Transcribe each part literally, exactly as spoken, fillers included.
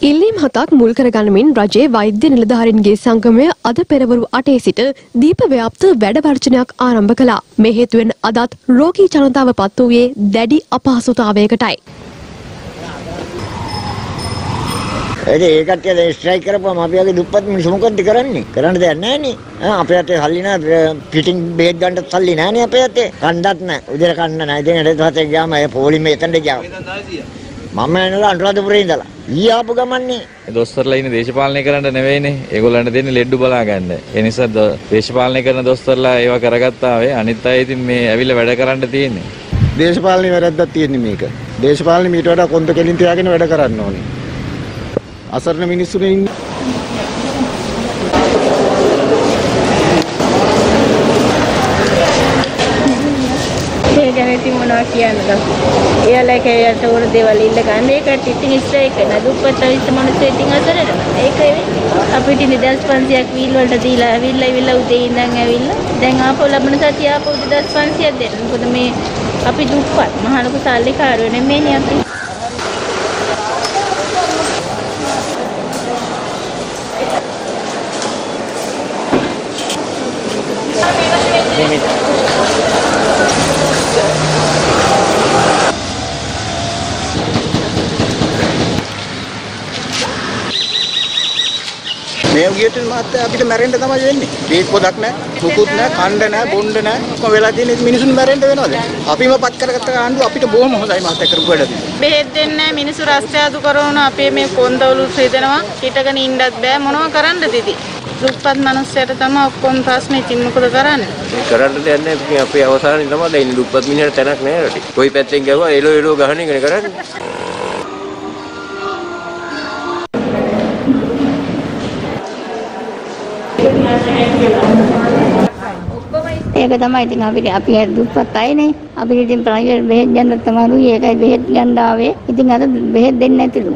ඉල්ලීම් හතක් මුල් කරගනිමින් රජයේ වෛද්‍ය නිලධාරීන්ගේ සංගමය අද පෙරවරු අටේ සිට දීප ව්‍යාප්ත වැඩ වර්ජනයක් ආරම්භ කළා. මේ හේතුවෙන් අදත් රෝගී ජනතාව පත් වූයේ දැඩි අපහසුතාවයකටයි. ඒ කට්ටිය ස්ට්‍රයික් කරපුවම අපි වගේ දුප්පත් මිනිස්සු මොකද කරන්නේ? කරන්න දෙයක් නැහැ නේ. ආ අපේ අතේ සල්ලි නැහැ. පිටින් බෙහෙත් ගන්න සල්ලි නැහැ නේ අපේ අතේ. කණ්ඩත් නැහැ. උදේට කන්න නැහැ. ඉතින් හෙට දවසේ ගියාම ඒ පොලිමේ එතනට ගියා. මම එනලා අනුරාධපුරේ ඉඳලා. ඊ ආපු ගමන්නේ. දොස්තරලා ඉන්නේ දේශපාලනය කරන්න නෙවෙයිනේ. ඒගොල්ලන්ට දෙන්නේ ලෙඩ්ඩු බලා ගන්න. ඒ නිසා දේශපාලනය කරන දොස්තරලා ඒවා කරගත්තා වේ. අනිත් අය ඉතින් මේ ඇවිල්ලා වැඩ කරන්න තියෙන්නේ. දේශපාලනේ වැරද්දක් තියෙන්නේ මේක. දේශපාලනේ මීට වඩා කොන්ද කෙලින් තියාගෙන වැඩ කරන්න ඕනේ. අසරණ මිනිස්සුනේ ඉන්නේ. ඒ ගැන ඉතින් මොනවා කියන්නද? එයාලා කයට උර දේවල් ඉල්ල ගන්න ඒකට ඉතින් ස්ට්‍රයික් කරන දුප්පත් අවිස්ස මිනිස්සු ඉතින් අසරණ. ඒක අපිට නිදහස් පන්සියක් වීල් වලට දීලා ඇවිල්ලා ඉවිල්ලා උදේ ඉඳන් ඇවිල්ලා දැන් ආපහු ලබන සතිය ආපහු නිදහස් පන්සියක් දෙන්න. මොකද මේ අපි දුප්පත් මහා ලොකු සල්ලිකාරයෝ නෙමෙයිනේ අපි. මේ උගියට මාත් අපිට මැරෙන්න තමයි වෙන්නේ. බීත් පොදක් නැහැ, මුකුත් නැහැ, කණ්ඩ නැහැ, බොණ්ඩ නැහැ. කොහොම වෙලා තියෙන්නේ මිනිසුන් මැරෙන්න වෙනවද? අපිම පත් කරගත්ත ආණ්ඩුව අපිට බොහොම හොඳයි මාත් කරපු වැඩ. බෙහෙත් දෙන්නේ නැහැ, මිනිස්සු රස්තියාදු කරන අපේ මේ කොන්දවලු රිදෙනවා. හිටගෙන ඉන්නත් බෑ මොනවා කරන්නද ඉතින්? දුප්පත් මිනිස්සුන්ට තමයි ඔක්කොම ප්‍රශ්නේ. ඉතින් මොකද කරන්නේ? කරන්න දෙයක් නැහැ. අපේ අවසානයේ තමයි දැන් දුප්පත් මිනිහට තැනක් නැහැ රටේ. කොයි පැත්තෙන් ගියවා එලෝ එලෝ ගහන එකනේ කරන්නේ. ඒක තමයි ඉතින් අපිට අපි දුප්පත් අයනේ. අපිට ඉතින් ප්‍රයිවට් බෙහෙත් ගන්න තමයි ඒකයි බෙහෙත් ගන්න ආවේ. ඉතින් අද බෙහෙත් දෙන්නේ නැතිලු.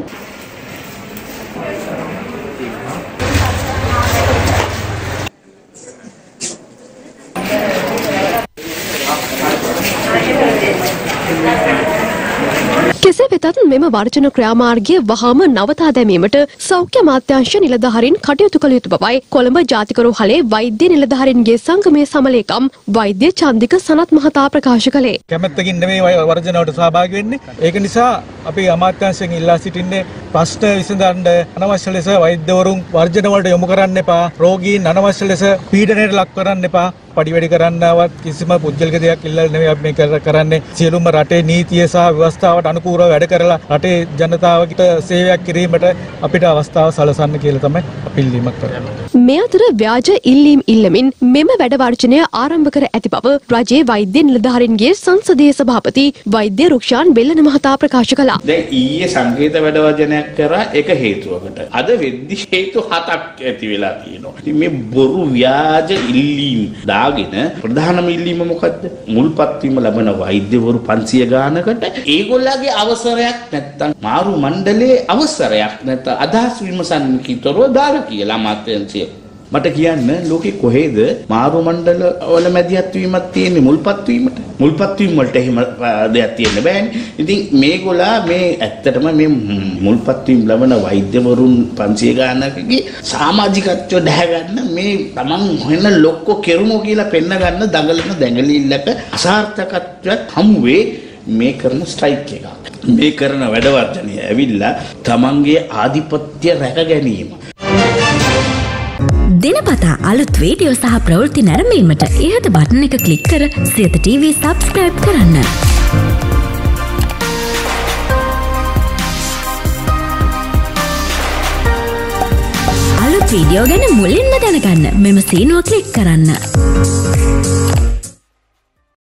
කෙසේ වෙතත් මෙම වර්ජන ක්‍රියාමාර්ගය වහාම නවතා දැමීමට සෞඛ්‍ය අමාත්‍යාංශ නිලධාරීන් කටයුතු කළ යුතු බවයි කොළඹ ජාතික රෝහලේ වෛද්‍ය නිලධාරීන්ගේ සංගමේ සමලේකම් වෛද්‍ය චන්දික සනත් මහතා ප්‍රකාශ කළේ. කැමැත්තකින් නෙමෙයි වර්ජනවලට සහභාගී වෙන්නේ. ඒක නිසා අපි අමාත්‍යාංශයෙන් ඉල්ලා සිටින්නේ ප්‍රශ්න විසඳන්න අනවශ්‍ය ලෙස වෛද්‍යවරුන් වර්ජන වලට යොමු කරන්න එපා. රෝගීන් අනවශ්‍ය ලෙස පීඩනයට ලක් කරන්න එපා. පඩිවැඩි කරන්නවත් කිසිම පුද්ගලික දෙයක් ඉල්ලලා නෙමෙයි අපි මේ කරන්නේ. සියලුම රටේ නීතිය සහ ව්‍යවස්ථාවට අනුකූලව වැඩ කරලා රටේ ජනතාවකට සේවයක් කිරීමට අපිට අවස්ථාව සලසන්න කියලා තමයි අපි ඉල්ලීමක් කරන්නේ. මේ අතර ව්‍යාජ ඉල්ලීම් ඉල්ලමින් මෙම වැඩ වර්ජනය ආරම්භ කර ඇති බව රජයේ වෛද්‍ය නිලධාරීන්ගේ සංසදීය සභාපති වෛද්‍ය රුක්ෂාන් බෙල්ලන මහතා ප්‍රකාශ කළා. දැන් ඊයේ සංකේත වැඩ වර්ජනයක් කරා එක හේතුවකට. අද වෙද්දි හේතු හතක් ඇති වෙලා තියෙනවා. ඉතින් මේ බොරු ව්‍යාජ ඉල්ලීම් දාගෙන ප්‍රධානම ඉල්ලීම මොකද්ද? මුල්පත් වීම ලබන වෛද්‍යවරු පන්සිය ගානකට ඒගොල්ලන්ගේ අවසරයක් නැත්තම් මාරු මණ්ඩලයේ අවසරයක් නැත්තම් අදහස් විමසන්න කිතරව දාලා කියලා අමාත්‍යාංශය මට කියන්න ලෝකේ කොහෙද මාරු මණ්ඩල වල මැදිහත් වීමක් තියෙන්නේ මුල්පත් වීමට? මුල්පත් වීම වලට එහෙම දෙයක් තියෙන්න බෑනේ. ඉතින් මේගොල්ලා මේ ඇත්තටම මේ මුල්පත් වීම ලබන වෛද්‍යවරුන් පන්සිය ගානකගේ සමාජිකත්වය දැහැ ගන්න මේ Taman හොයන ලොක්කෝ කෙරුමෝ කියලා පෙන්න ගන්න දඟලන දැඟලිල්ලක අසාර්ථකත්වයක් හමුවේ මේ කරන ස්ට්‍රයික් එක. මේ කරන වැඩ වර්ජනය ඇවිල්ලා Tamanගේ ආධිපත්‍ය රැක ගැනීම. දිනපතා අලුත් වීඩියෝ සහ ප්‍රවෘත්ති නැරඹීමට ඉහත බටන් එක ක්ලික් කර සියත ටීවී සබ්ස්ක්‍රයිබ් කරන්න. අලුත් වීඩියෝ ගැන මුලින්ම දැනගන්න මෙම සීනුව ක්ලික් කරන්න.